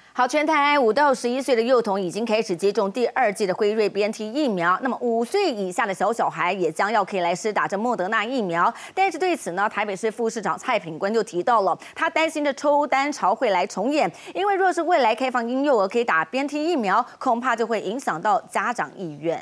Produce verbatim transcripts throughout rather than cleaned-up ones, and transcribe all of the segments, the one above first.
好，全台五到十一岁的幼童已经开始接种第二剂的辉瑞 B N T 疫苗，那么五岁以下的小小孩也将要可以来施打这莫德纳疫苗。但是对此呢，台北市副市长蔡品坤就提到了，他担心的抽单潮会来重演，因为若是未来开放婴幼儿可以打 B N T 疫苗，恐怕就会影响到家长意愿。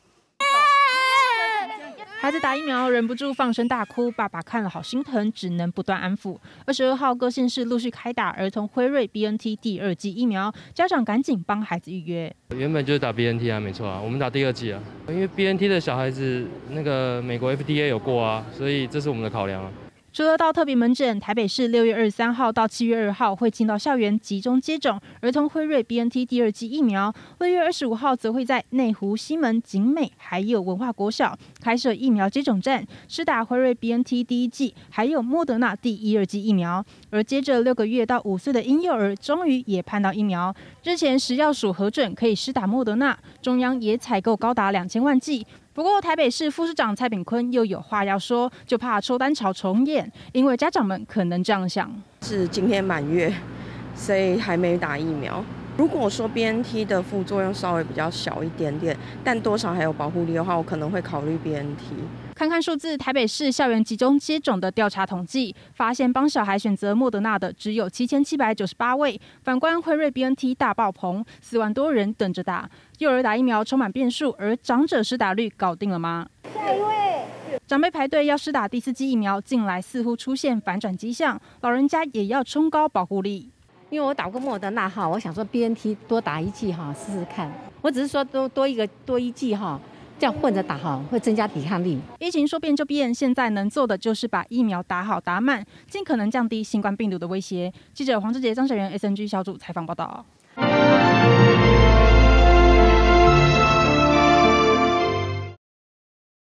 孩子打疫苗忍不住放声大哭，爸爸看了好心疼，只能不断安抚。二十二号，各县市陆续开打儿童辉瑞 B N T 第二剂疫苗，家长赶紧帮孩子预约。 原本就是打 B N T 啊，没错啊，我们打第二剂啊，因为 B N T 的小孩子那个美国 F D A 有过啊，所以这是我们的考量啊。 除了到特别门诊，台北市六月二十三号到七月二号会进到校园集中接种儿童辉瑞 B N T 第二剂疫苗。六月二十五号则会在内湖、西门、景美还有文化国小开设疫苗接种站，施打辉瑞 B N T 第一剂，还有莫德纳第一、二剂疫苗。而接着六个月到五岁的婴幼儿终于也盼到疫苗。之前食药署核准可以施打莫德纳，中央也采购高达两千万剂。 不过，台北市副市长蔡炳坤又有话要说，就怕抽单潮重演，因为家长们可能这样想： 是今天满月，所以还没打疫苗。如果说 B N T 的副作用稍微比较小一点点，但多少还有保护力的话，我可能会考虑 B N T。 看看数字，台北市校园集中接种的调查统计，发现帮小孩选择莫德纳的只有七千七百九十八位，反观辉瑞 B N T 大爆棚，四万多人等着打。幼儿打疫苗充满变数，而长者施打率搞定了吗？ 下一位， 长辈排队要施打第四剂疫苗，近来似乎出现反转迹象，老人家也要冲高保护力。 因为我打过莫德纳哈，我想说 B N T 多打一剂哈试试看。我只是说多多一个多一剂哈，这样混着打哈会增加抵抗力。 疫情说变就变，现在能做的就是把疫苗打好打满，尽可能降低新冠病毒的威胁。记者黄志杰、张小元 S N G 小组采访报道。